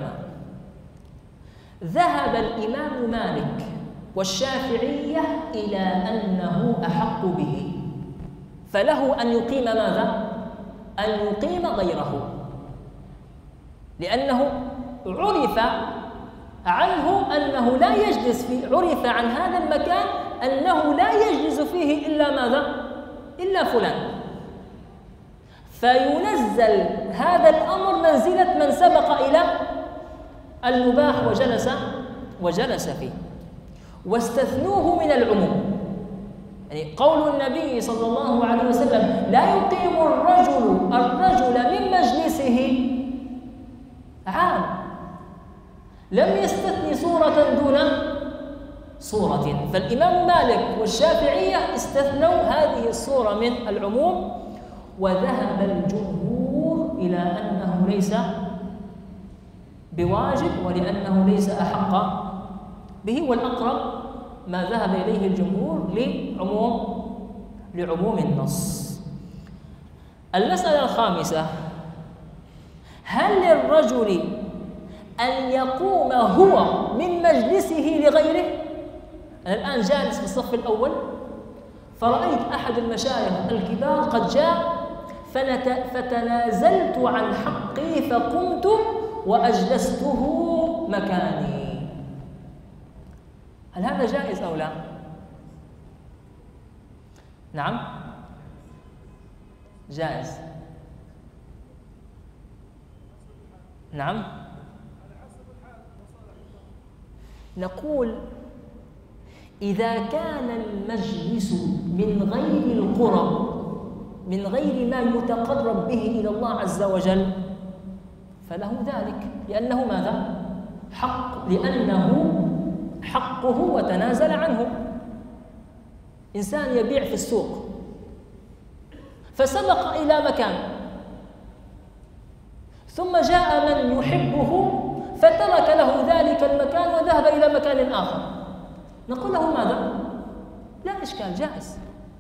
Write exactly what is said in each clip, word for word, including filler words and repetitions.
العلماء. ذهب الإمام مالك والشافعية إلى أنه أحق به، فله أن يقيم ماذا؟ أن يقيم غيره، لأنه عرف عنه أنه لا يجلس في عرف عن هذا المكان أنه لا يجلس فيه إلا ماذا؟ إلا فلان، فينزل هذا الأمر منزلة من سبق إلى المباح وجلس وجلس فيه، واستثنوه من العموم. يعني قول النبي صلى الله عليه وسلم لا يقيم الرجل الرجل من مجلسه عام، لم يستثني صورة دون صورة. فالإمام مالك والشافعية استثنوا هذه الصورة من العموم، وذهب الجمهور إلى أنه ليس بواجب ولأنه ليس أحق به، والأقرب ما ذهب إليه الجمهور لعموم لعموم النص. المسألة الخامسة: هل للرجل أن يقوم هو من مجلسه لغيره؟ أنا الآن جالس في الصف الأول، فرأيت أحد المشايخ الكبار قد جاء فتنازلت عن حقي فقمت وأجلسته مكاني. هل هذا جائز أو لا؟ نعم جائز. نعم نقول إذا كان المجلس من غير القرب، من غير ما يتقرب به إلى الله عز وجل، فله ذلك، لأنه ماذا؟ حق، لأنه حقه وتنازل عنه. إنسان يبيع في السوق فسبق إلى مكان، ثم جاء من يحبه فترك له ذلك المكان وذهب إلى مكان آخر، نقول له ماذا؟ لا إشكال، جائز،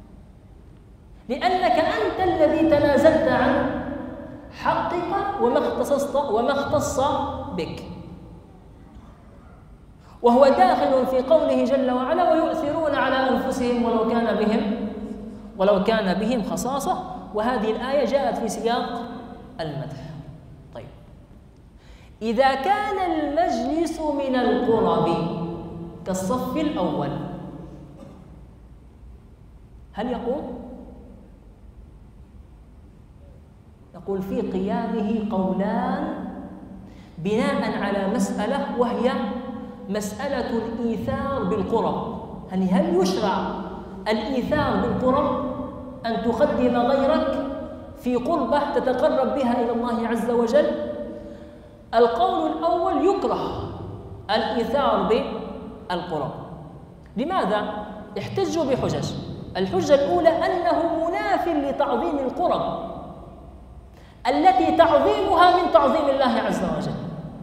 لأنك أنت الذي تنازلت عن حقك وما اختصصت وما اختص بك. وهو داخل في قوله جل وعلا: ويؤثرون على أنفسهم ولو كان بهم ولو كان بهم خصاصة، وهذه الآية جاءت في سياق المدح. طيب، إذا كان المجلس من القرب كالصف الأول، هل يقوم؟ نقول في قيامه قولان بناء على مسألة، وهي مسألة الإيثار بالقرب. هل هل يشرع الإيثار بالقرب، أن تقدم غيرك في قربة تتقرب بها إلى الله عز وجل؟ القول الأول: يكره الإيثار بالقرب. لماذا؟ احتجوا بحجج. الحجة الأولى أنه مناف لتعظيم القرب التي تعظيمها من تعظيم الله عز وجل.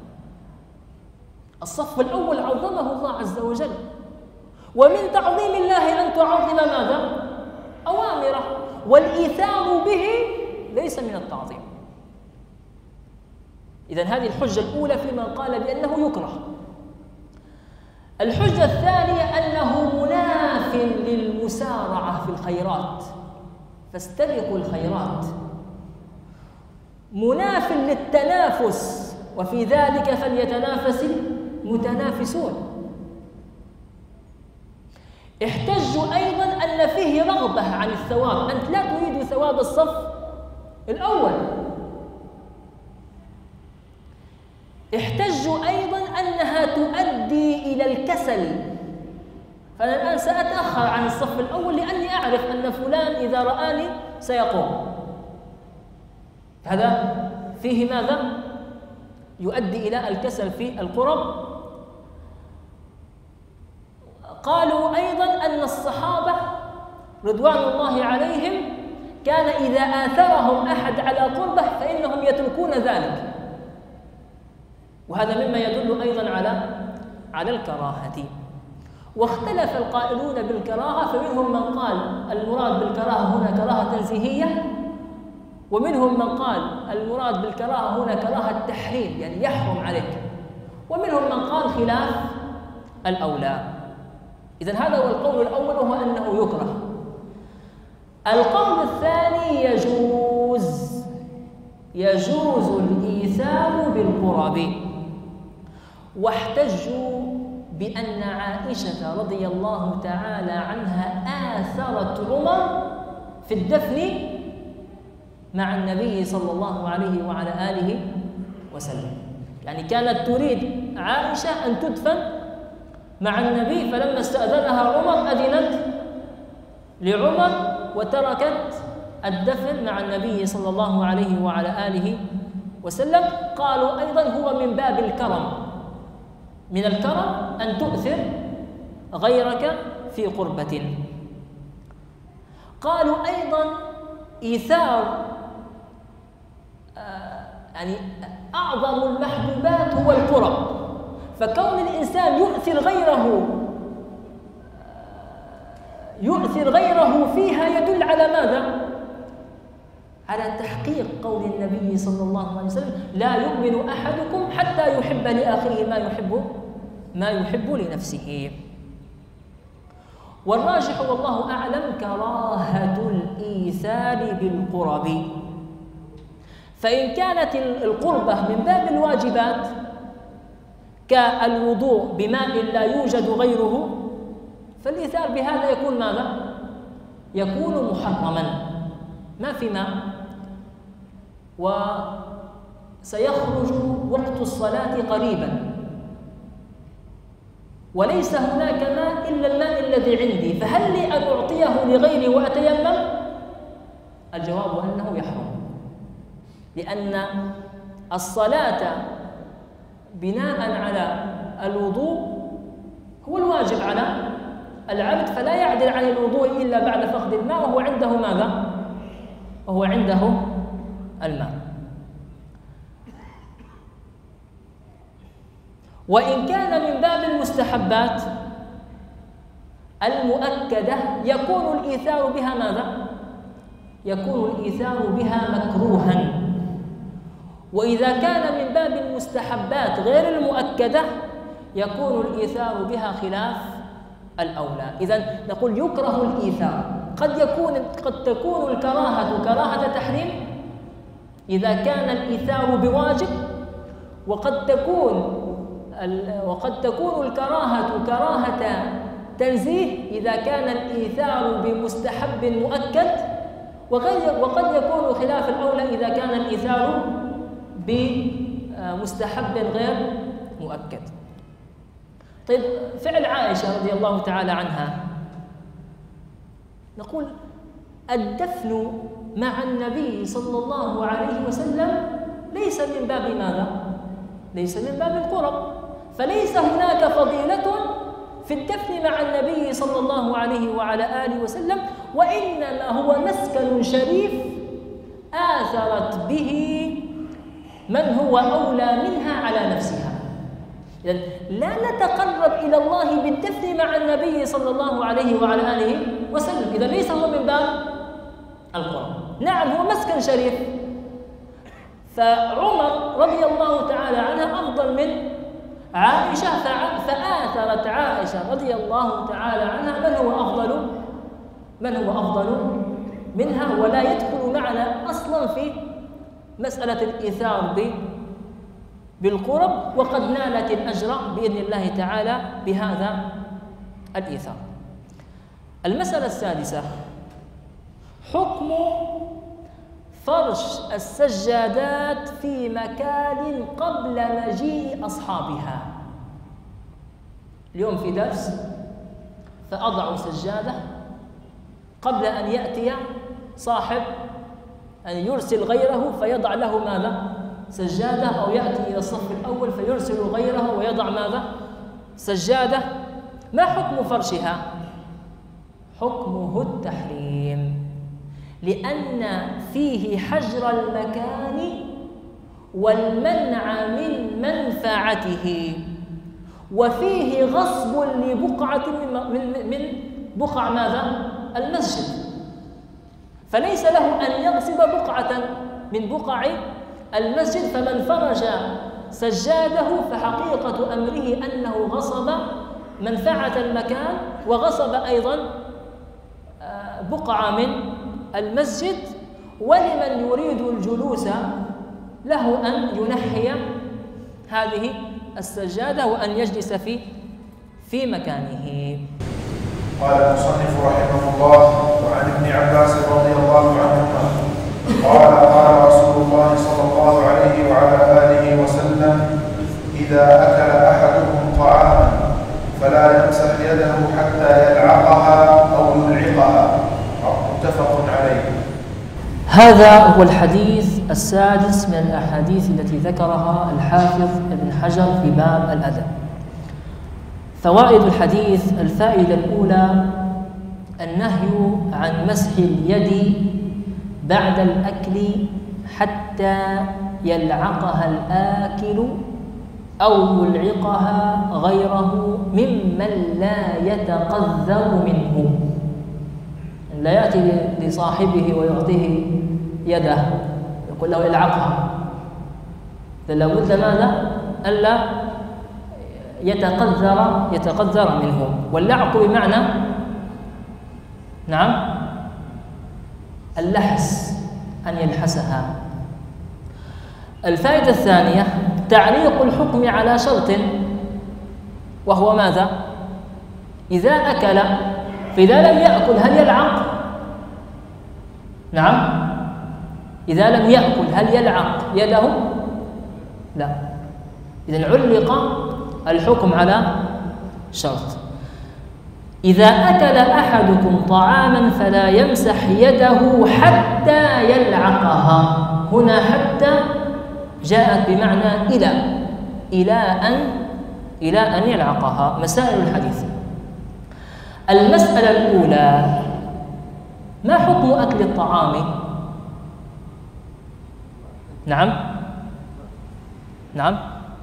الصف الأول عظمه الله عز وجل، ومن تعظيم الله أن تعظم ماذا؟ أوامره، والإيثار به ليس من التعظيم. إذن هذه الحجة الأولى في من قال بأنه يكره. الحجة الثانية أنه مناف للمسارعة في الخيرات، فاستبقوا الخيرات، مناف للتنافس، وفي ذلك فليتنافس المتنافسون. احتجوا أيضا أن فيه رغبة عن الثواب، أنت لا تريد ثواب الصف الأول. احتجوا أيضا أنها تؤدي إلى الكسل، فأنا الآن سأتأخر عن الصف الأول لأني أعرف أن فلان إذا رآني سيقوم. هذا فيه ماذا؟ يؤدي إلى الكسل في القرب. قالوا أيضا أن الصحابة رضوان الله عليهم كان إذا آثرهم أحد على قربه فإنهم يتركون ذلك، وهذا مما يدل أيضا على على الكراهة. واختلف القائلون بالكراهة، فمنهم من قال المراد بالكراهة هنا كراهة تنزيهية، ومنهم من قال المراد بالكراهة هنا كراهة تحريم، يعني يحرم عليك ومنهم من قال خلاف الأولى. إذن هذا هو القول الأول، وهو أنه يكره. القول الثاني يجوز يجوز الإيثار بالقرب، واحتجوا بأن عائشة رضي الله تعالى عنها آثرت عمر في الدفن مع النبي صلى الله عليه وعلى آله وسلم. يعني كانت تريد عائشة أن تدفن مع النبي، فلما استأذنها عمر أذنت لعمر وتركت الدفن مع النبي صلى الله عليه وعلى آله وسلم. قالوا أيضا هو من باب الكرم، من الكرم أن تؤثر غيرك في قربة. قالوا أيضا إيثار آه يعني أعظم المحبوبات هو القرب، فكون الإنسان يؤثر غيره يؤثر غيره فيها يدل على ماذا؟ على تحقيق قول النبي صلى الله عليه وسلم: لا يؤمن أحدكم حتى يحب لأخيه ما يحب ما يحب لنفسه. والراجح والله أعلم كراهة الإيثار بالقرب، فإن كانت القربة من باب الواجبات كالوضوء بماء لا يوجد غيره، فالإيثار بهذا يكون ماذا؟ يكون محرما، ما في ماء وسيخرج وقت الصلاة قريبا وليس هناك ماء إلا الماء الذي عندي، فهل لي أن أعطيه لغيري وأتيمم؟ الجواب أنه يحرم، لأن الصلاة بناء على الوضوء هو الواجب على العبد، فلا يعدل عن الوضوء إلا بعد فقد الماء، وهو عنده ماذا؟ وهو عنده الماء. وإن كان من باب المستحبات المؤكدة يكون الإيثار بها ماذا؟ يكون الإيثار بها مكروها. وإذا كان من باب المستحبات غير المؤكدة يكون الإيثار بها خلاف الأولى. إذن نقول يكره الإيثار، قد يكون قد تكون الكراهة كراهة تحريم إذا كان الإيثار بواجب، وقد تكون وقد تكون الكراهة كراهة تنزيه إذا كان الإيثار بمستحب مؤكد، وقد يكون خلاف الأولى إذا كان الإيثار بمستحب غير مؤكد. طيب، فعل عائشة رضي الله تعالى عنها، نقول الدفن مع النبي صلى الله عليه وسلم ليس من باب ماذا؟ ليس من باب القرب، فليس هناك فضيلة في الدفن مع النبي صلى الله عليه وعلى آله وسلم، وإنما هو مسكن شريف آثرت به من هو أولى منها على نفسها. إذن لا نتقرب إلى الله بالدفن مع النبي صلى الله عليه وعلى آله وسلم، إذا ليس هو من باب القرب. نعم، هو مسكن شريف، فعمر رضي الله تعالى عنها أفضل من عائشة، فآثرت عائشة رضي الله تعالى عنها من هو أفضل من هو أفضل منها، ولا يدخل معنا أصلا في مسألة الإيثار بالقرب، وقد نالت الأجر بإذن الله تعالى بهذا الإيثار. المسألة السادسة: حكم فرش السجادات في مكان قبل مجيء أصحابها. اليوم في درس فأضع سجادة قبل أن يأتي صاحب، أن يرسل غيره فيضع له ماذا؟ سجادة، أو يأتي إلى الصف الأول فيرسل غيره ويضع ماذا؟ سجادة. ما حكم فرشها؟ حكمه التحريم، لأن فيه حجر المكان والمنع من منفعته، وفيه غصب لبقعة من بقع ماذا؟ المسجد، فليس له أن يغصب بقعة من بقع المسجد. فمن فرج سجاده فحقيقة أمره أنه غصب منفعة المكان وغصب أيضا بقعة من المسجد، ولمن يريد الجلوس له أن ينحي هذه السجادة وأن يجلس في في مكانه. قال المصنف رحمه الله: وعن ابن عباس رضي الله عنهما قال: قال رسول الله صلى الله عليه وعلى آله وسلم: إذا أكل أحدكم طعاما فلا يمسح يده حتى يلعقها أو يلعقها. متفق عليه. هذا هو الحديث السادس من الأحاديث التي ذكرها الحافظ ابن حجر في باب الأدب. فوائد الحديث: الفائدة الأولى النهي عن مسح اليد بعد الأكل حتى يلعقها الآكل أو يلعقها غيره ممن لا يتقذر منه. لا يأتي لصاحبه ويعطيه يده يقول له العقها، لابد ماذا؟ ألا يتقذر يتقذر منه. واللعق بمعنى نعم اللحس، أن يلحسها. الفائدة الثانية تعليق الحكم على شرط، وهو ماذا؟ إذا أكل، فإذا لم يأكل هل يلعق؟ نعم، إذا لم يأكل هل يلعق يده؟ لا. إذن علق الحكم على شرط. إذا أكل أحدكم طعاما فلا يمسح يده حتى يلعقها. هنا حتى جاءت بمعنى إلى إلى أن إلى أن يلعقها. مسائل الحديث: المسألة الأولى: ما حكم أكل الطعام؟ نعم نعم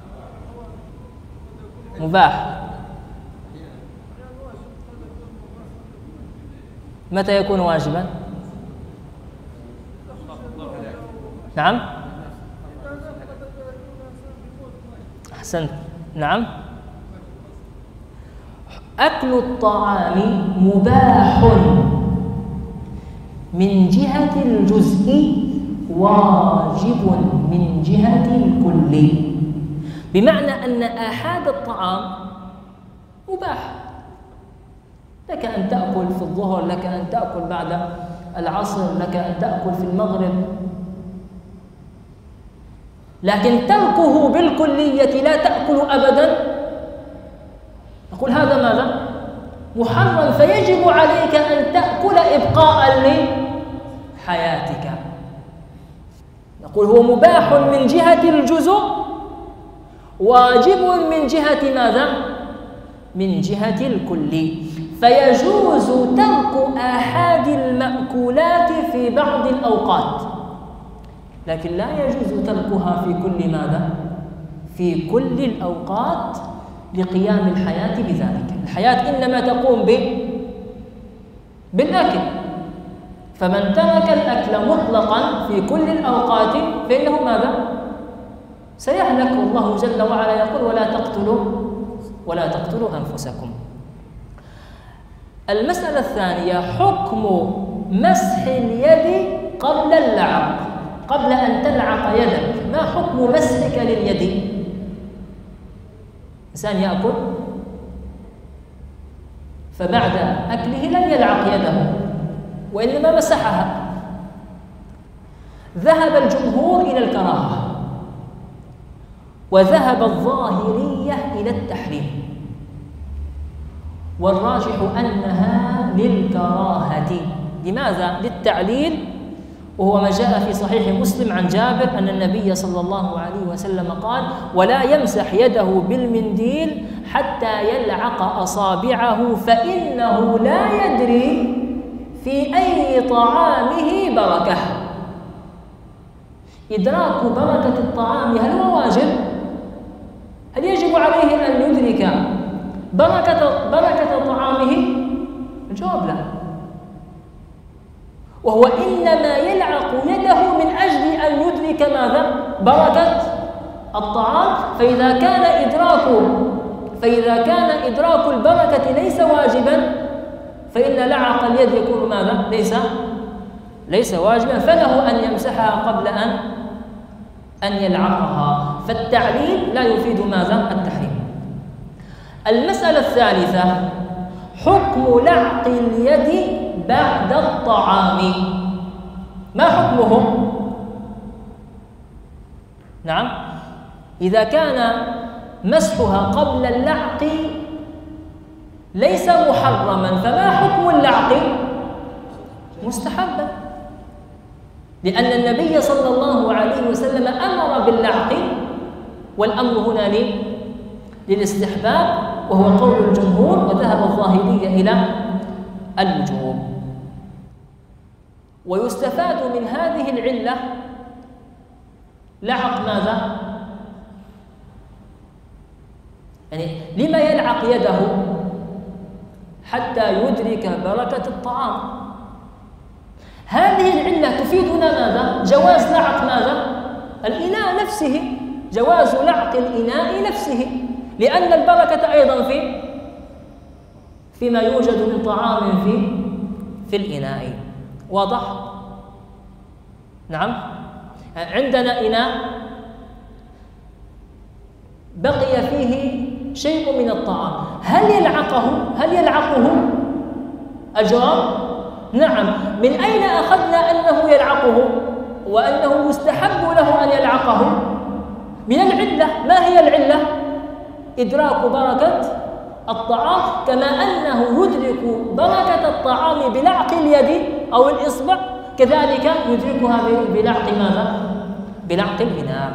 مباح. متى يكون واجبا؟ نعم أحسنت. نعم، أكل الطعام مباح من جهة الجزء، واجب من جهة الكل. بمعنى أن آحاد الطعام مباح، لك أن تأكل في الظهر، لك أن تأكل بعد العصر، لك أن تأكل في المغرب، لكن تركه بالكلية لا تأكل أبدا، نقول هذا ماذا؟ محرم، فيجب عليك أن تأكل إبقاء لحياتك. نقول هو مباح من جهة الجزء، واجب من جهة ماذا؟ من جهة الكل. فيجوز ترك آحاد المأكولات في بعض الأوقات، لكن لا يجوز تركها في كل ماذا؟ في كل الأوقات، لقيام الحياة بذلك. الحياة إنما تقوم ب بالأكل، فمن ترك الأكل مطلقا في كل الأوقات فإنه ماذا؟ سيهلك. الله جل وعلا يقول: ولا تقتلوا ولا تقتلوا أنفسكم. المسألة الثانية: حكم مسح اليد قبل اللعق، قبل أن تلعق يدك. ما حكم مسحك لليد؟ إنسان يأكل فبعد أكله لم يلعق يده وإنما مسحها. ذهب الجمهور إلى الكراهة، وذهب الظاهرية إلى التحريم، والراجح أنها للكراهة. لماذا؟ للتعليل، وهو ما جاء في صحيح مسلم عن جابر أن النبي صلى الله عليه وسلم قال: ولا يمسح يده بالمنديل حتى يلعق أصابعه فإنه لا يدري في أي طعامه بركة. إدراك بركة الطعام هل هو واجب؟ هل يجب عليه أن يدرك بركة بركة طعامه؟ الجواب لا. وهو إنما يلعق يده من أجل أن يدرك ماذا؟ بركة الطعام، فإذا كان إدراك فإذا كان إدراك البركة ليس واجبا فإن لعق اليد يكون ماذا؟ ليس ليس واجبا، فله أن يمسحها قبل أن أن يلعقها، فالتعليل لا يفيد ماذا؟ التحريم. المسألة الثالثة حكم لعق اليد بعد الطعام، ما حكمه؟ نعم، إذا كان مسحها قبل اللعق ليس محرما فما حكم اللعق؟ مستحبا، لأن النبي صلى الله عليه وسلم أمر باللعق، والأمر هنا للاستحباب وهو قول الجمهور، وذهب الظاهرية إلى الوجوب. ويستفاد من هذه العلة لعق ماذا؟ يعني لما يلعق يده؟ حتى يدرك بركة الطعام. هذه العلة تفيدنا ماذا؟ جواز لعق ماذا؟ الإناء نفسه، جواز لعق الإناء نفسه، لأن البركة أيضا في فيما يوجد من طعام في في الإناء. واضح؟ نعم. عندنا إناء بقي فيه شيء من الطعام، هل يلعقه؟ هل يلعقه؟ الجواب نعم. من أين أخذنا أنه يلعقه وأنه يستحب له أن يلعقه؟ من العلة. ما هي العلة؟ إدراك بركة الطعام، كما أنه يدرك بركة الطعام بلعق اليد أو الإصبع، كذلك يدركها بلعق ماذا؟ بلعق الإناء.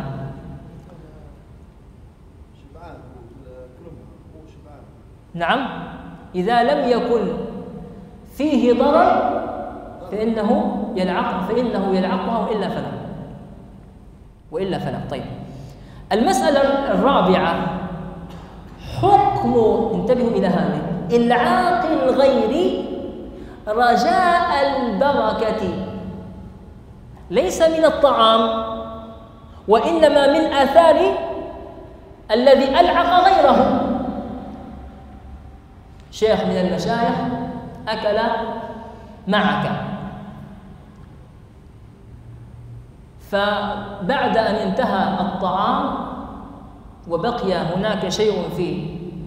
نعم، إذا لم يكن فيه ضرر فإنه يلعق فإنه يلعقها وإلا فلا وإلا فلا. طيب، المسألة الرابعة حكم، انتبهوا إلى هذه، إلعاق الغير رجاء البركة، ليس من الطعام وإنما من آثار الذي ألعق غيره. شيخ من المشايخ أكل معك، فبعد أن انتهى الطعام وبقي هناك شيء في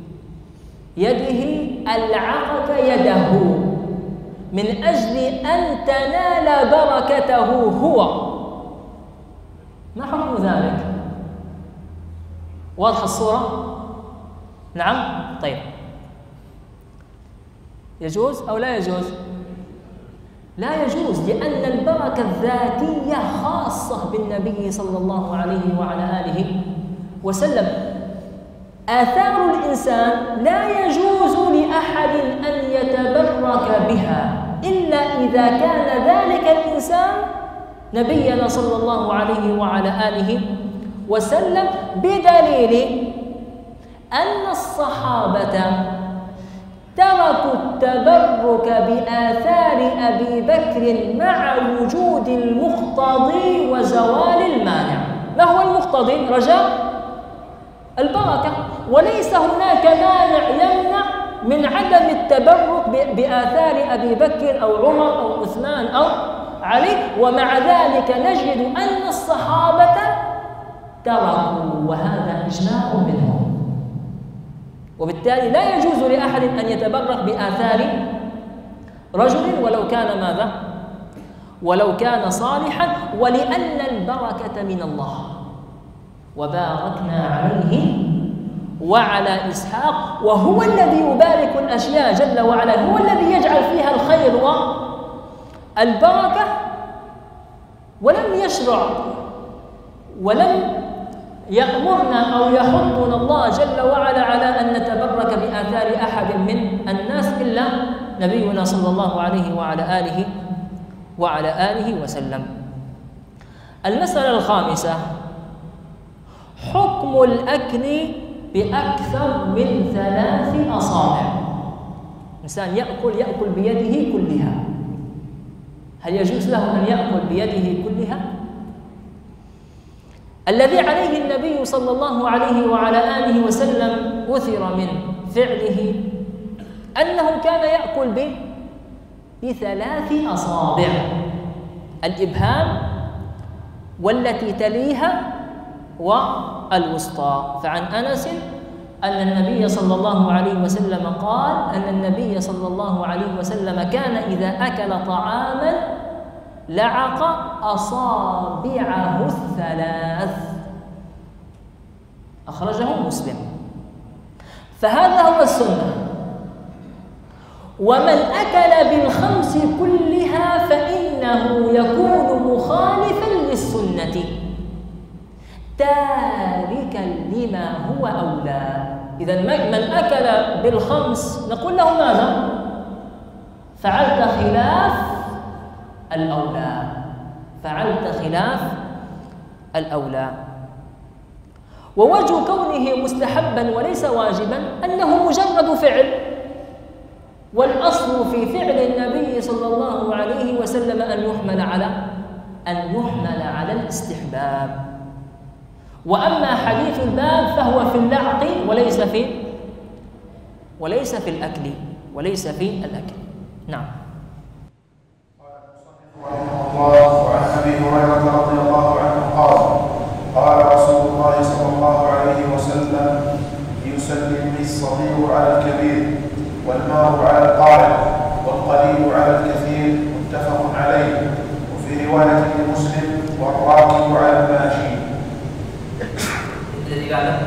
يده ألعقك يده من أجل أن تنال بركته هو، ما حكم ذلك؟ واضحة الصورة؟ نعم. طيب، يجوز أو لا يجوز؟ لا يجوز، لأن البركة الذاتية خاصة بالنبي صلى الله عليه وعلى آله وسلم. آثار الإنسان لا يجوز لأحد أن يتبرك بها إلا إذا كان ذلك الإنسان نبينا صلى الله عليه وعلى آله وسلم، بدليل أن الصحابة تركوا التبرك بآثار أبي بكر مع وجود المقتضي وزوال المانع. ما هو المقتضي؟ رجاء البركة، وليس هناك مانع يمنع من عدم التبرك بآثار أبي بكر أو عمر أو عثمان أو علي، ومع ذلك نجد أن الصحابة تركوا، وهذا إجماع منهم. وبالتالي لا يجوز لأحد أن يتبرك بآثار رجل ولو كان ماذا؟ ولو كان صالحا، ولأن البركة من الله، وباركنا عليه وعلى إسحاق، وهو الذي يبارك الأشياء جل وعلا، هو الذي يجعل فيها الخير والبركة، ولم يشرع ولم يأمرنا أو يحضنا الله جل وعلا على أن نتبرك بآثار أحد من الناس إلا نبينا صلى الله عليه وعلى آله وعلى آله وسلم. المسألة الخامسة حكم الأكل بأكثر من ثلاث أصابع. إنسان يأكل يأكل بيده كلها، هل يجوز له أن يأكل بيده كلها؟ الذي عليه النبي صلى الله عليه وعلى آله وسلم أثر من فعله أنه كان يأكل به بثلاث أصابع، الإبهام والتي تليها والوسطى. فعن أنس أن النبي صلى الله عليه وسلم قال أن النبي صلى الله عليه وسلم كان إذا أكل طعاما لعق أصابعه الثلاث، أخرجه مسلم. فهذا هو السنة. ومن أكل بالخمس كلها فإنه يكون مخالفا للسنة تاركا لما هو أولى. إذا من أكل بالخمس نقول له ماذا؟ فعلت خلاف الأولى، فعلت خلاف الأولى. ووجه كونه مستحبا وليس واجبا أنه مجرد فعل، والأصل في فعل النبي صلى الله عليه وسلم أن يحمل على أن يحمل على الاستحباب. وأما حديث الباب فهو في اللعق وليس في وليس في الأكل وليس في الأكل. نعم. رحمه الله. وعن أبي هريرة رضي الله عنه قال قال رسول الله صلى الله عليه وسلم يسلم الصغير على الكبير والمار على القارئ والقليل على الكثير، متفق عليه. وفي رواية لمسلم والراكب على الماشي. الذي بعده.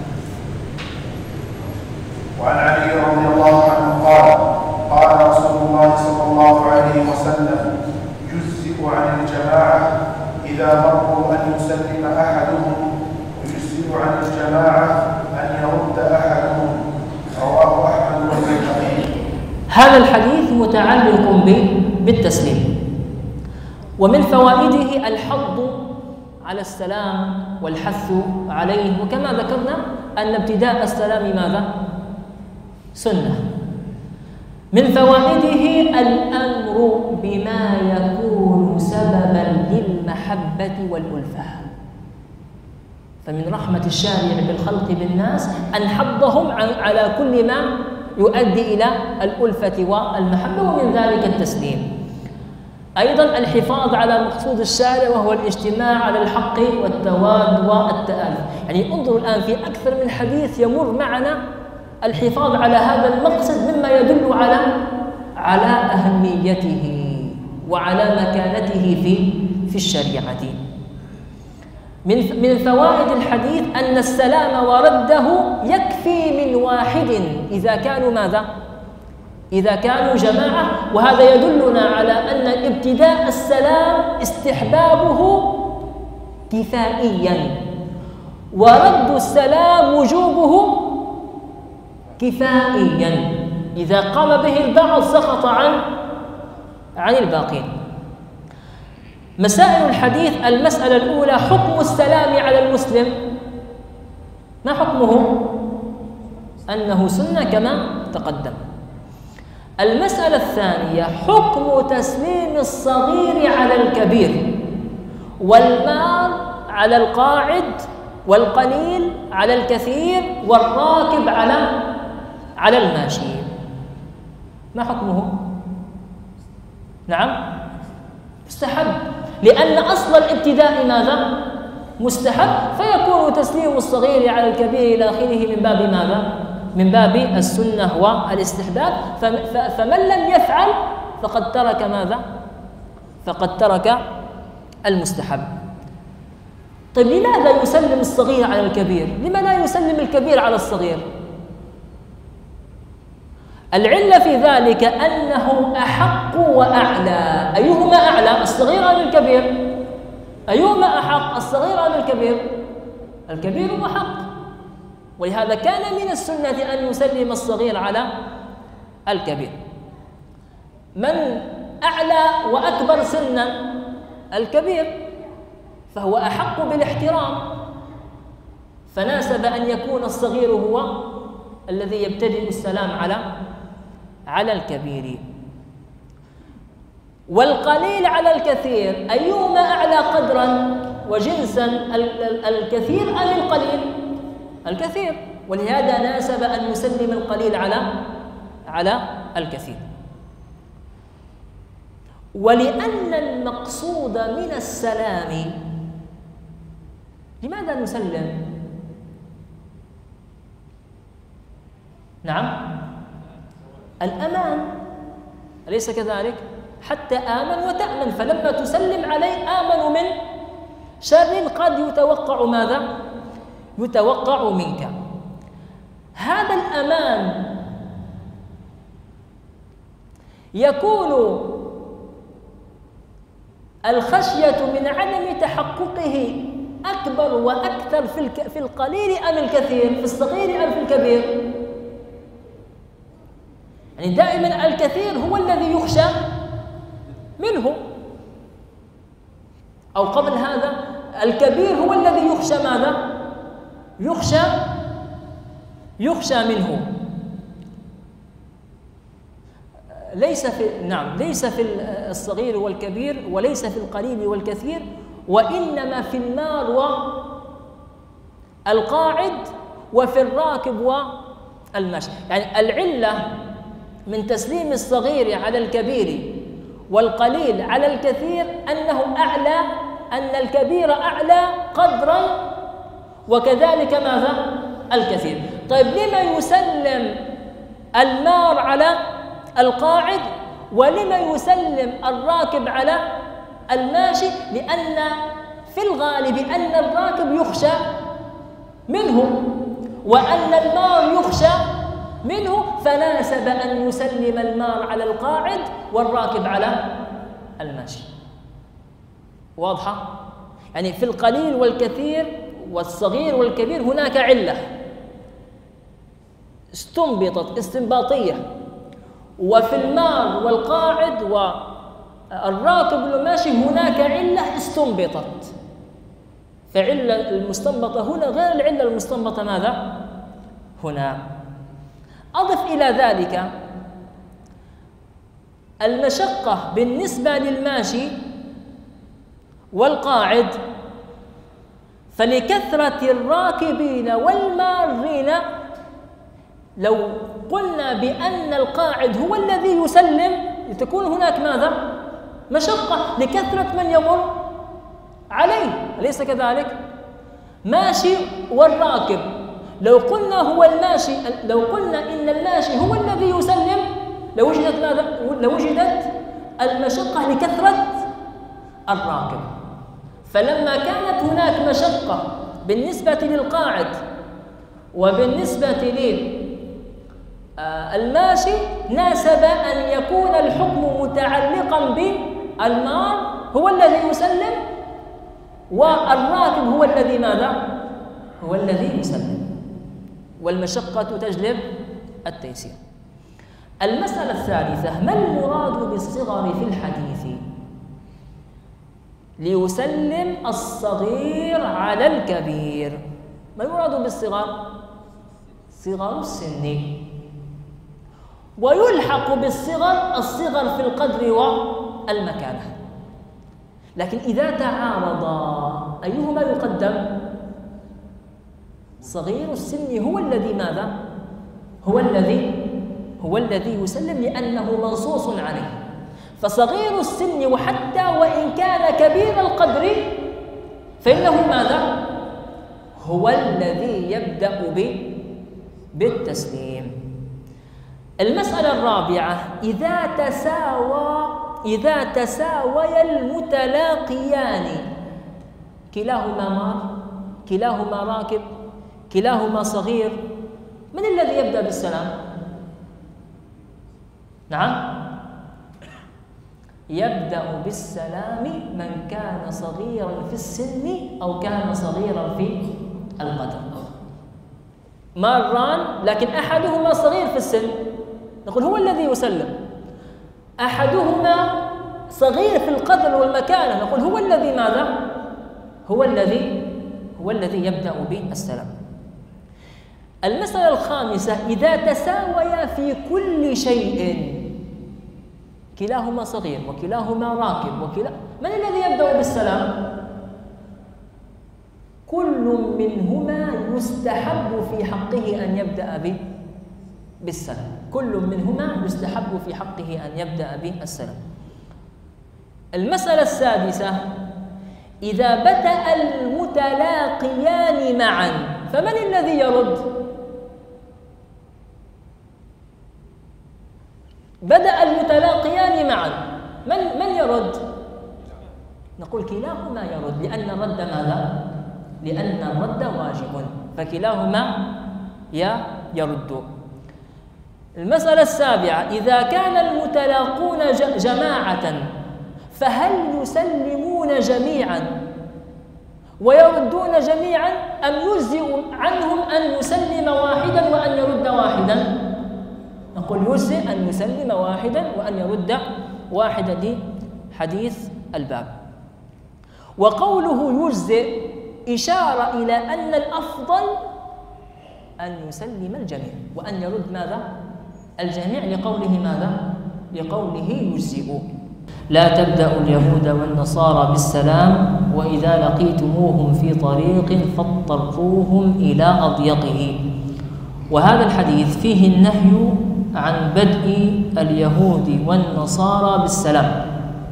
وعن علي رضي الله عنه قال قال رسول الله صلى الله عليه وسلم يجزئ عن الجماعة إذا مروا أن يسلم أحدهم، ويجزئ عن الجماعة أن يرد أحدهم. رواه أحمد والبيهقي. هذا الحديث متعلق بالتسليم، ومن فوائده الحض على السلام والحث عليه. وكما ذكرنا أن ابتداء السلام ماذا؟ سنة. من فوائده الأمر بما يكون سببا للمحبة والألفة. فمن رحمة الشارع بالخلق بالناس أن حضهم على كل ما يؤدي إلى الألفة والمحبة، ومن ذلك التسليم. أيضا الحفاظ على مقصود الشارع وهو الاجتماع على الحق والتواد والتآلف. يعني انظروا الآن في أكثر من حديث يمر معنا الحفاظ على هذا المقصد، مما يدل على على أهميته وعلى مكانته في في الشريعة. من من فوائد الحديث أن السلام ورده يكفي من واحد إذا كانوا ماذا؟ إذا كانوا جماعة. وهذا يدلنا على أن ابتداء السلام استحبابه كفائيا، ورد السلام وجوبه كفائيا. إذا قام به البعض سقط عن عن الباقين. مسائل الحديث: المسألة الأولى حكم السلام على المسلم. ما حكمه؟ أنه سنة كما تقدم. المسألة الثانية حكم تسليم الصغير على الكبير، والمار على القاعد، والقليل على الكثير، والراكب على على الماشي. ما حكمه؟ نعم مستحب، لأن أصل الابتداء ماذا؟ مستحب، فيكون تسليم الصغير على الكبير إلى آخره من باب ماذا؟ من باب السنة والاستحباب. فمن لم يفعل فقد ترك ماذا؟ فقد ترك المستحب. طيب لماذا يسلم الصغير على الكبير؟ لما لا يسلم الكبير على الصغير؟ العلة في ذلك أنه أحق وأعلى. أيهما أعلى؟ الصغير أم الكبير؟ أيهما أحق؟ الصغير أم الكبير؟ الكبير أحق. ولهذا كان من السنة أن يسلم الصغير على الكبير. من أعلى وأكبر سنا؟ الكبير، فهو أحق بالاحترام، فناسب أن يكون الصغير هو الذي يبتدئ السلام على على الكبير. والقليل على الكثير، أيهما أعلى قدرا وجنسا الكثير أم القليل؟ الكثير، ولهذا ناسب أن يسلم القليل على على الكثير. ولأن المقصود من السلام، لماذا نسلم؟ نعم، الأمان، أليس كذلك؟ حتى آمن وتأمن، فلما تسلم عليه آمن من شر قد يتوقع ماذا؟ يتوقع منك. هذا الأمان يكون الخشية من عدم تحققه أكبر وأكثر في في القليل أم الكثير؟ في الصغير أم في الكبير؟ يعني دائما الكثير هو الذي يخشى منه، أو قبل هذا الكبير هو الذي يخشى ماذا؟ يخشى يخشى منه. ليس في نعم ليس في الصغير والكبير، وليس في القليل والكثير، وإنما في المار والقاعد وفي الراكب والمشي. يعني العلة من تسليم الصغير على الكبير والقليل على الكثير أنه أعلى، أن الكبير أعلى قدرا وكذلك ماذا؟ الكثير. طيب لما يسلم المار على القاعد ولما يسلم الراكب على الماشي؟ لأن في الغالب أن الراكب يخشى منه وأن المار يخشى منه، فناسب أن يسلم المار على القاعد والراكب على الماشي. واضحة؟ يعني في القليل والكثير والصغير والكبير هناك علة استنبطت استنباطية، وفي المار والقاعد والراكب والماشي هناك علة استنبطت. فعلة المستنبطة هنا غير العلة المستنبطة ماذا؟ هنا. أضف إلى ذلك المشقة بالنسبة للماشي والقاعد، فلكثرة الراكبين والمارين لو قلنا بأن القاعد هو الذي يسلم لتكون هناك ماذا؟ مشقة لكثرة من يمر عليه، أليس كذلك؟ ماشي والراكب، لو قلنا هو الماشي، لو قلنا إن الماشي هو الذي يسلم لوجدت ماذا؟ لوجدت المشقة لكثرة الراكب. فلما كانت هناك مشقة بالنسبة للقاعد وبالنسبة للماشي ناسب أن يكون الحكم متعلقا بالمار هو الذي يسلم والراكب هو الذي ماذا؟ هو الذي يسلم، والمشقة تجلب التيسير. المسألة الثالثة: ما المراد بالصغر في الحديث؟ ليسلم الصغير على الكبير. ما المراد بالصغر؟ صغر السن، ويلحق بالصغر الصغر في القدر والمكانة. لكن إذا تعارضا أيهما يقدم؟ صغير السن هو الذي ماذا؟ هو الذي هو الذي يسلم لأنه منصوص عليه. فصغير السن وحتى وإن كان كبير القدر فإنه ماذا؟ هو الذي يبدأ بالتسليم. المسألة الرابعة: إذا تساوى إذا تساوي المتلاقيان، كلاهما مار، كلاهما راكب، كلاهما صغير، من الذي يبدأ بالسلام؟ نعم، يبدأ بالسلام من كان صغيرا في السن أو كان صغيرا في القدر. ماران لكن أحدهما صغير في السن، نقول هو الذي يسلم. أحدهما صغير في القدر والمكانة، نقول هو الذي ماذا؟ هو الذي هو الذي يبدأ بالسلام. المسألة الخامسة: إذا تساويا في كل شيء، كلاهما صغير وكلاهما راكب وكلا، من الذي يبدأ بالسلام؟ كل منهما يستحب في حقه أن يبدأ به بالسلام، كل منهما يستحب في حقه أن يبدأ بالسلام. المسألة السادسة: إذا بدأ المتلاقيان معا فمن الذي يرد؟ بدأ المتلاقيان معا، من من يرد؟ نقول كلاهما يرد، لأن الرد ماذا؟ لأن الرد واجب، فكلاهما يرد. المسألة السابعة: إذا كان المتلاقون جماعة فهل يسلمون جميعا ويردون جميعا أم يجزئ عنهم أن يسلم واحدا وأن يرد واحدا؟ نقول يجزئ أن يسلم واحدا وأن يرد واحدا لحديث الباب. وقوله يجزئ إشارة إلى أن الأفضل أن يسلم الجميع وأن يرد ماذا؟ الجميع، لقوله ماذا؟ لقوله يجزئ: لا تبدأوا اليهود والنصارى بالسلام وإذا لقيتموهم في طريق فاضطروهم إلى أضيقه. وهذا الحديث فيه النهي عن بدء اليهود والنصارى بالسلام،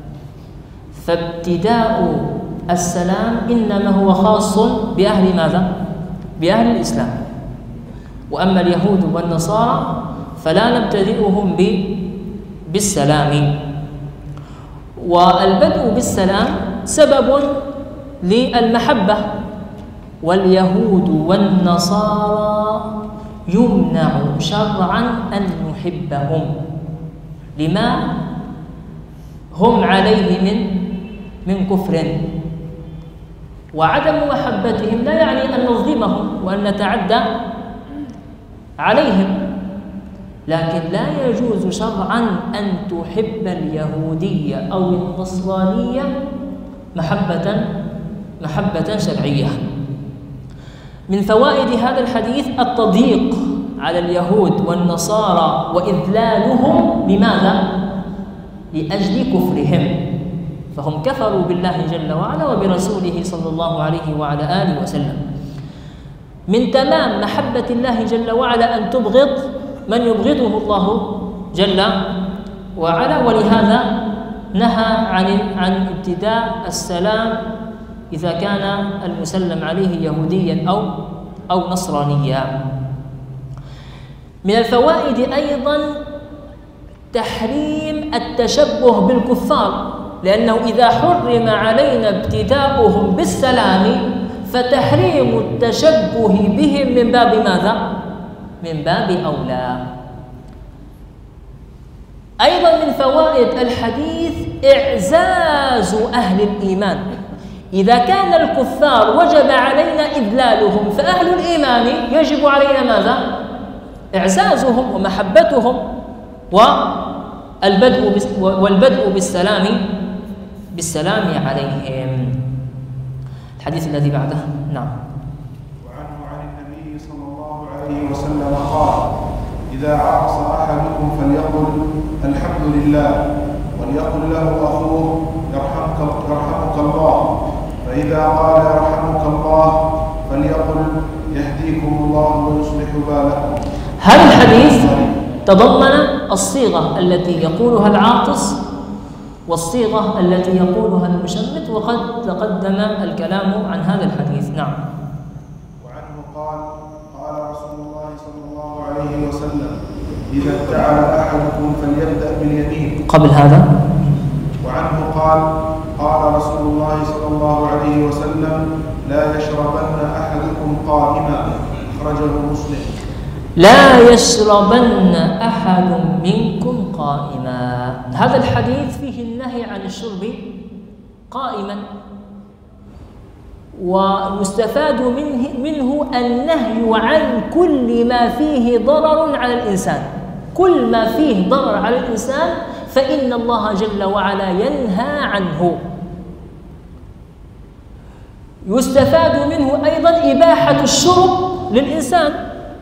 فابتداء السلام إنما هو خاص بأهل ماذا؟ بأهل الإسلام. وأما اليهود والنصارى فلا نبتدئهم بالسلام. والبدء بالسلام سبب للمحبة، واليهود والنصارى يمنع شرعا أن نحبهم لما هم عليه من من كفر، وعدم محبتهم لا يعني أن نظلمهم وأن نتعدى عليهم، لكن لا يجوز شرعا أن تحب اليهودية أو النصرانية محبة محبة شرعية. من فوائد هذا الحديث التضييق على اليهود والنصارى وإذلالهم، لماذا؟ لأجل كفرهم، فهم كفروا بالله جل وعلا وبرسوله صلى الله عليه وعلى آله وسلم. من تمام محبة الله جل وعلا أن تبغض من يبغضه الله جل وعلا، ولهذا نهى عن عن ابتداء السلام إذا كان المسلم عليه يهوديا أو أو نصرانيا. من الفوائد أيضا تحريم التشبه بالكفار، لأنه إذا حرم علينا ابتداؤهم بالسلام فتحريم التشبه بهم من باب ماذا؟ من باب أولى. أيضا من فوائد الحديث إعزاز أهل الإيمان. إذا كان الكفار وجب علينا إذلالهم، فأهل الإيمان يجب علينا ماذا؟ إعزازهم ومحبتهم والبدء والبدء بالسلام بالسلام عليهم. الحديث الذي بعده. نعم. وعنه عن النبي صلى الله عليه وسلم قال: إذا عطس أحدكم فليقل الحمد لله، وليقل له أخوه يرحمك يرحمك الله، فإذا قال يرحمك الله فليقل يهديكم الله ويصلح بالكم. هذا الحديث تضمن الصيغة التي يقولها العاطس والصيغة التي يقولها المشمت، وقد تقدم الكلام عن هذا الحديث. نعم. وعنه قال: قال رسول الله صلى الله عليه وسلم: إذا ابتعد أحدكم فليبدأ باليمين. قبل هذا. وعنه قال: قال رسول الله صلى الله عليه وسلم: لا يشربن أحدكم قائما. أخرجه مسلم. لا يشربن أحد منكم قائما. هذا الحديث فيه النهي عن الشرب قائما، ويستفاد منه, منه النهي عن كل ما فيه ضرر على الإنسان. كل ما فيه ضرر على الإنسان فإن الله جل وعلا ينهى عنه. يستفاد منه أيضا إباحة الشرب للإنسان،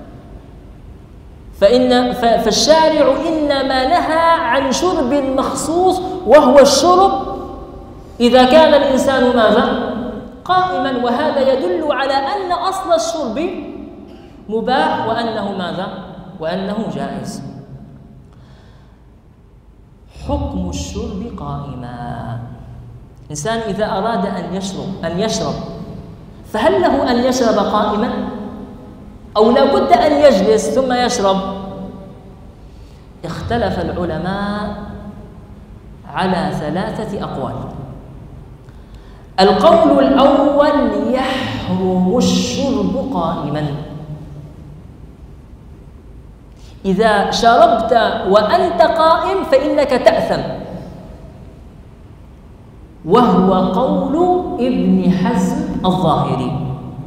فإن فالشارع إنما نهى عن شرب مخصوص، وهو الشرب إذا كان الإنسان ماذا؟ قائما، وهذا يدل على أن أصل الشرب مباح وأنه ماذا؟ وأنه جائز. حكم الشرب قائما. إنسان إذا أراد أن يشرب أن يشرب فهل له أن يشرب قائما أو لا بد أن يجلس ثم يشرب؟ اختلف العلماء على ثلاثة أقوال. القول الأول: يحرم الشرب قائما. إذا شربت وأنت قائم فإنك تأثم، وهو قول ابن حزم الظاهري.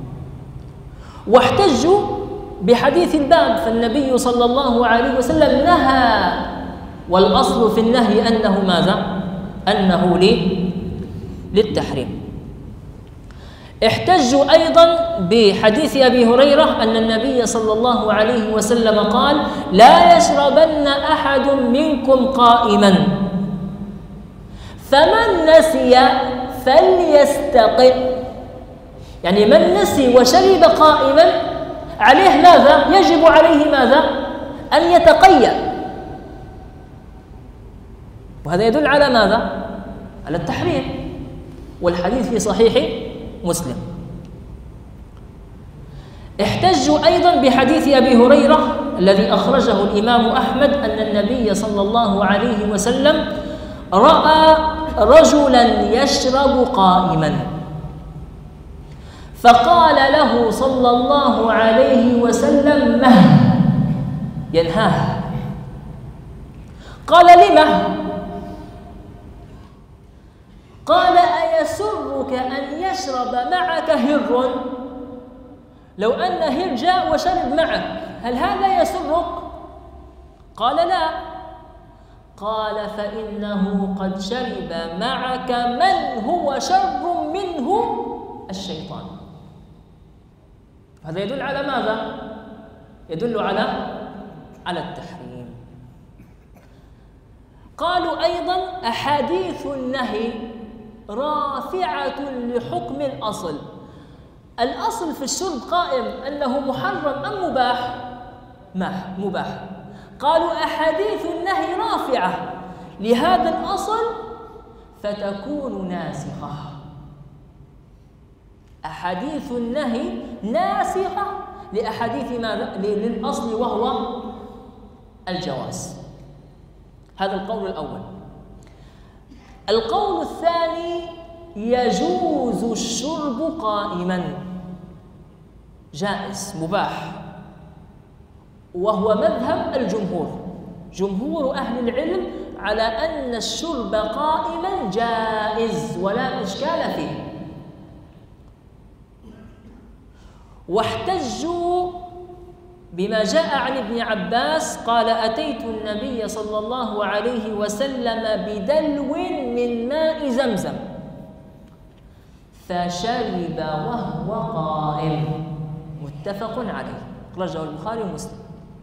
واحتجوا بحديث الباب، فالنبي صلى الله عليه وسلم نهى، والأصل في النهي أنه ماذا؟ أنه للتحريم. احتجوا أيضا بحديث أبي هريرة أن النبي صلى الله عليه وسلم قال: لا يشربن أحد منكم قائما، فمن نسي فليستقم. يعني من نسي وشرب قائما عليه ماذا؟ يجب عليه ماذا؟ أن يتقيأ. وهذا يدل على ماذا؟ على التحريم، والحديث في صحيح مسلم. احتجوا أيضا بحديث أبي هريرة الذي أخرجه الإمام أحمد أن النبي صلى الله عليه وسلم رأى رجلا يشرب قائما، فقال له صلى الله عليه وسلم: مه، ينهاه. قال: لمه؟ قال: أيسرك أن يشرب معك هر؟ لو أن هر جاء وشرب معك هل هذا يسرك؟ قال: لا. قال: فإنه قد شرب معك من هو شر منه، الشيطان. هذا يدل على ماذا؟ يدل على على التحريم. قالوا أيضا: أحاديث النهي رافعة لحكم الأصل. الأصل في الشرب قائم أنه محرم أم مباح؟ مباح. قالوا: أحاديث النهي رافعة لهذا الأصل فتكون ناسخة. أحاديث النهي ناسخة لأحاديث ماذا؟ للأصل وهو الجواز. هذا القول الأول. القول الثاني: يجوز الشرب قائما، جائز مباح، وهو مذهب الجمهور. جمهور أهل العلم على أن الشرب قائما جائز ولا إشكال فيه. واحتجوا بما جاء عن ابن عباس قال: أتيت النبي صلى الله عليه وسلم بدلو من ماء زمزم فشرب وهو قائم، متفق عليه، أخرجه البخاري ومسلم.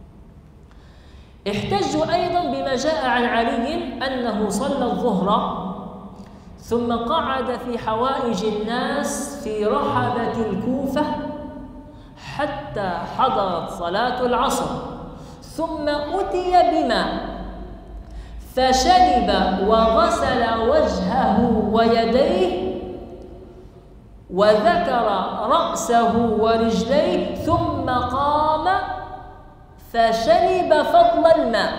احتجوا أيضا بما جاء عن علي أنه صلى الظهر ثم قعد في حوائج الناس في رحبة الكوفة حتى حضرت صلاة العصر، ثم أتي بماء فشرب وغسل وجهه ويديه وذكر رأسه ورجليه، ثم قام فشرب فضل الماء،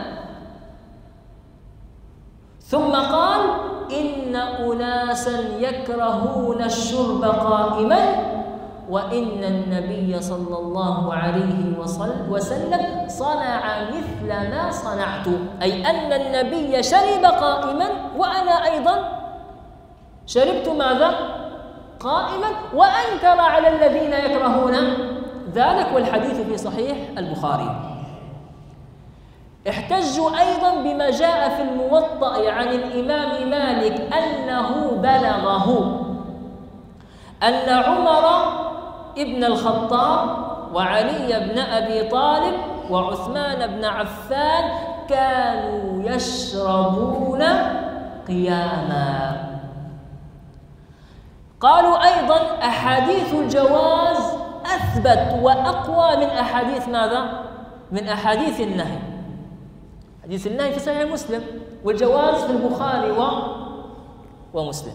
ثم قال: إن أناسا يكرهون الشرب قائما، وإن النبي صلى الله عليه وسلم صنع مثل ما صنعت، أي أن النبي شرب قائما وأنا أيضا شربت ماذا؟ قائما، وأنكر على الذين يكرهون ذلك، والحديث في صحيح البخاري. احتجوا أيضا بما جاء في الموطأ عن الإمام مالك أنه بلغه أن عمر ابن الخطاب وعلي بن أبي طالب وعثمان بن عفان كانوا يشربون قياما. قالوا أيضا أحاديث الجواز أثبت وأقوى من أحاديث ماذا؟ من أحاديث النهي. حديث النهي في صحيح مسلم، والجواز في البخاري و... ومسلم.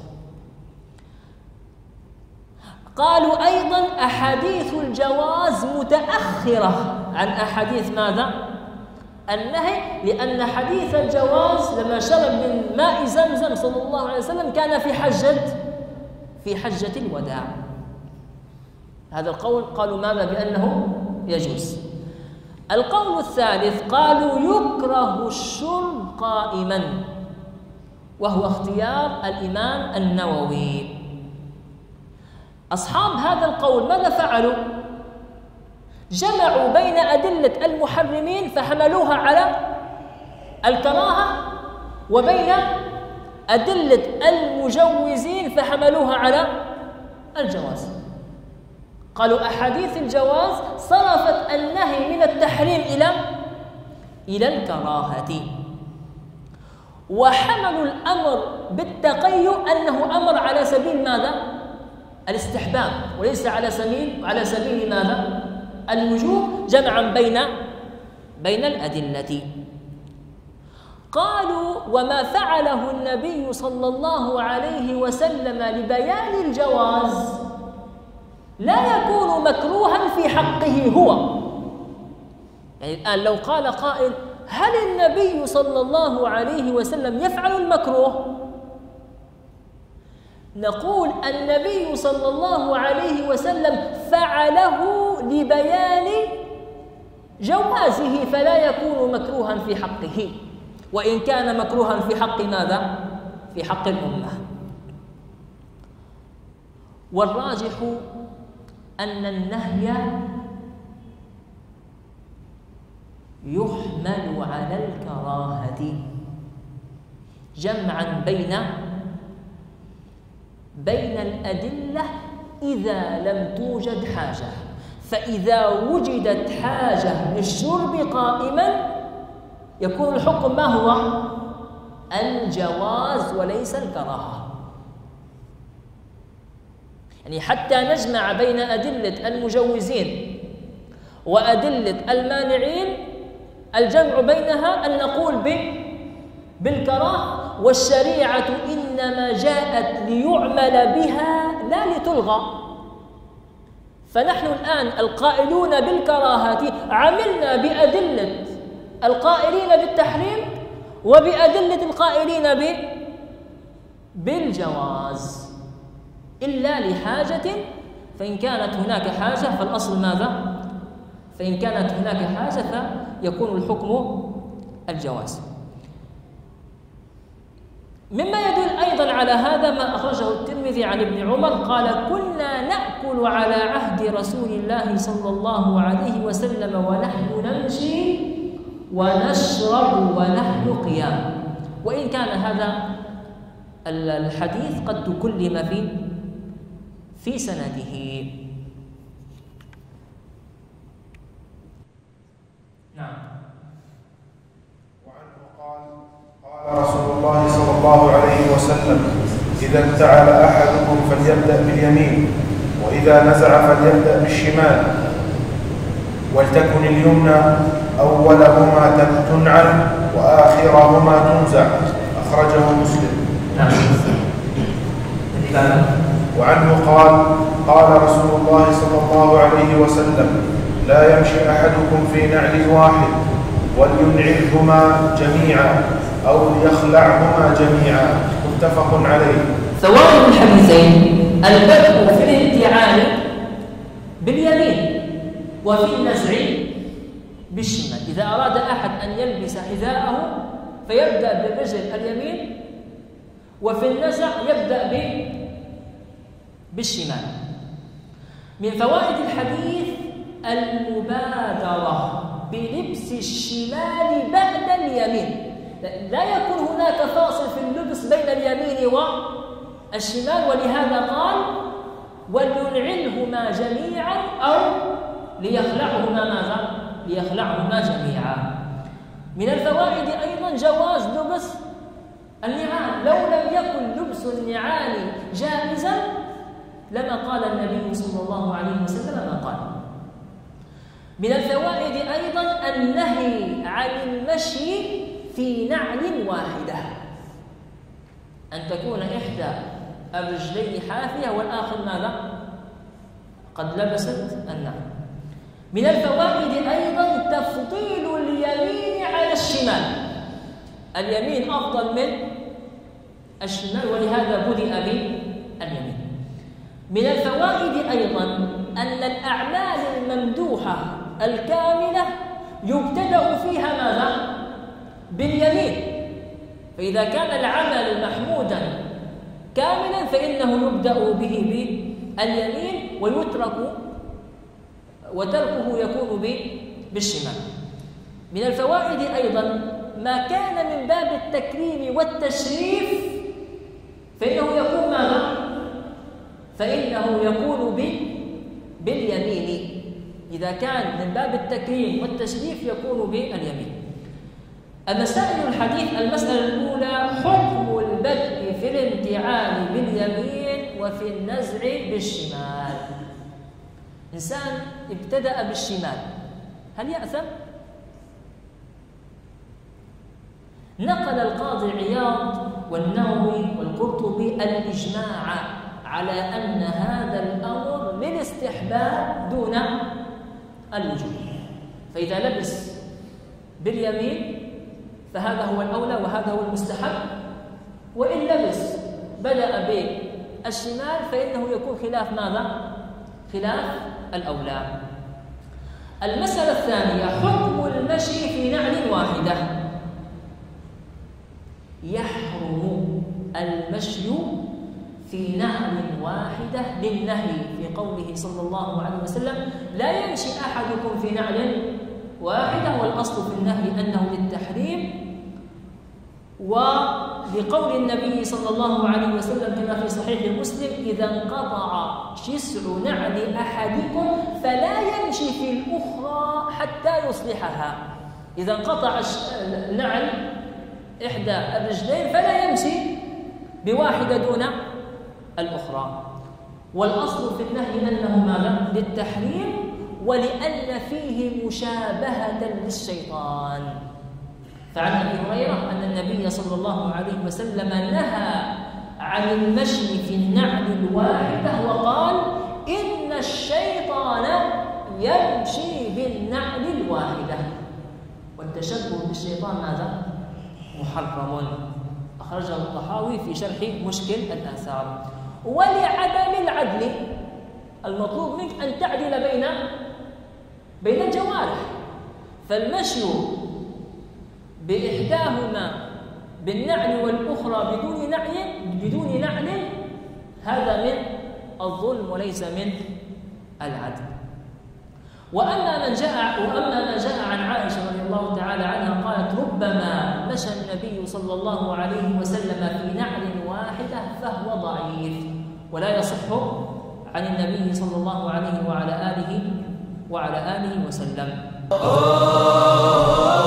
قالوا أيضا أحاديث الجواز متأخرة عن أحاديث ماذا؟ النهي، لأن حديث الجواز لما شرب من ماء زمزم صلى الله عليه وسلم كان في حجة في حجة الوداع. هذا القول قالوا ماذا؟ بأنه يجوز. القول الثالث قالوا يكره الشرب قائما، وهو اختيار الإمام النووي. أصحاب هذا القول ماذا فعلوا؟ جمعوا بين أدلة المحرمين فحملوها على الكراهة، وبين أدلة المجوزين فحملوها على الجواز. قالوا أحاديث الجواز صرفت النهي من التحريم إلى إلى الكراهة، وحملوا الأمر بالتقيؤ أنه أمر على سبيل ماذا؟ الاستحباب، وليس على سبيل على سبيل ماذا؟ الوجوب، جمعا بين بين الأدلة. قالوا وما فعله النبي صلى الله عليه وسلم لبيان الجواز لا يكون مكروها في حقه هو. يعني الآن لو قال قائل هل النبي صلى الله عليه وسلم يفعل المكروه؟ نقول النبي صلى الله عليه وسلم فعله لبيان جوازه، فلا يكون مكروها في حقه، وإن كان مكروها في حق ماذا؟ في حق الأمة. والراجح أن النهي يحمل على الكراهة، جمعا بين بين الأدلة إذا لم توجد حاجة. فإذا وجدت حاجة للشرب قائما يكون الحكم ما هو؟ الجواز وليس الكراهة. يعني حتى نجمع بين أدلة المجوزين وأدلة المانعين، الجمع بينها أن نقول بالكراهة، والشريعة إنما جاءت ليعمل بها لا لتلغى. فنحن الآن القائلون بالكراهة عملنا بأدلة القائلين بالتحريم وبأدلة القائلين بالجواز، إلا لحاجة. فإن كانت هناك حاجة فالأصل ماذا؟ فإن كانت هناك حاجة فيكون الحكم الجواز. مما يدل أيضا على هذا ما أخرجه الترمذي عن ابن عمر قال كنا نأكل على عهد رسول الله صلى الله عليه وسلم ونحن نمشي ونشرب ونحن قيام. وإن كان هذا الحديث قد تكلم في في سنده. نعم. وعنه قال قال رسول الله صلى الله عليه وسلم إذا انتعل أحدكم فليبدأ باليمين، وإذا نزع فليبدأ بالشمال، ولتكن اليمنى أولهما تنعل وآخرهما تنزع. أخرجه مسلم. نعم. وعنه قال قال رسول الله صلى الله عليه وسلم لا يمشي أحدكم في نعل واحد ولينعلهما جميعا أو ليخلعهما جميعا. متفق عليه. فوائد الحديثين: البدء في الانتعال باليمين وفي النزع بالشمال. إذا أراد أحد أن يلبس حذاءه فيبدأ بالرجل اليمين، وفي النزع يبدأ بالشمال. من فوائد الحديث المبادرة بلبس الشمال بعد اليمين. لا يكون هناك فاصل في اللبس بين اليمين والشمال، ولهذا قال ولينعلهما جميعا أو ليخلعهما ماذا؟ ليخلعهما جميعا. من الفوائد أيضا جواز لبس النعال. لو لم يكن لبس النعال جائزا لما قال النبي صلى الله عليه وسلم ما قال. من الفوائد أيضا النهي عن المشي في نعل واحدة، أن تكون إحدى الرجلين حافية والآخر ماذا؟ قد لبست النعل. من الفوائد أيضا تفضيل اليمين على الشمال، اليمين أفضل من الشمال ولهذا بدأ باليمين. من الفوائد أيضا أن الأعمال الممدوحة الكاملة يبتدأ فيها ماذا؟ باليمين، فإذا كان العمل محمودا كاملا فإنه يبدأ به باليمين ويترك وتركه يكون بالشمال. من الفوائد أيضا ما كان من باب التكريم والتشريف فإنه يكون ماذا؟ فإنه يكون باليمين. إذا كان من باب التكريم والتشريف يكون باليمين. المسائل الحديث: المسألة الأولى حكم البدء في الامتعان باليمين وفي النزع بالشمال. إنسان ابتدأ بالشمال هل يأثم؟ نقل القاضي عياض والنووي والقرطبي الإجماع على أن هذا الأمر للاستحباب دون الوجوب، فإذا لبس باليمين فهذا هو الأولى وهذا هو المستحب، وإن لبس بدأ بالشمال فإنه يكون خلاف ماذا؟ خلاف الأولى. المسألة الثانية حكم المشي في نعل واحدة. يحرم المشي في نعل واحدة للنهي في قوله صلى الله عليه وسلم: لا يمشي أحدكم في نعل واحدة، والأصل في النهي أنه للتحريم، ولقول النبي صلى الله عليه وسلم كما في صحيح مسلم: إذا انقطع شسع نعل أحدكم فلا يمشي في الأخرى حتى يصلحها. إذا انقطع النعل إحدى الرجلين فلا يمشي بواحدة دون الأخرى، والأصل في النهي أنه ماذا؟ للتحريم، ولأن فيه مشابهة للشيطان. فعن أبي هريرة أن النبي صلى الله عليه وسلم نهى عن المشي في النعل الواحدة وقال: إن الشيطان يمشي بالنعل الواحدة. والتشبه بالشيطان ماذا؟ محرم. أخرجه الطحاوي في شرح مشكل الآثار. ولعدم العدل المطلوب منك أن تعدل بين بين الجوارح، فالمشي بإحداهما بالنعل والأخرى بدون نعل بدون نعل هذا من الظلم وليس من العدل. وأما من جاء وأما ما جاء عن عائشة رضي الله تعالى عنها قالت: ربما مشى النبي صلى الله عليه وسلم في نعل واحدة فهو ضعيف ولا يصح عن النبي صلى الله عليه وعلى آله وعلى آله وسلم.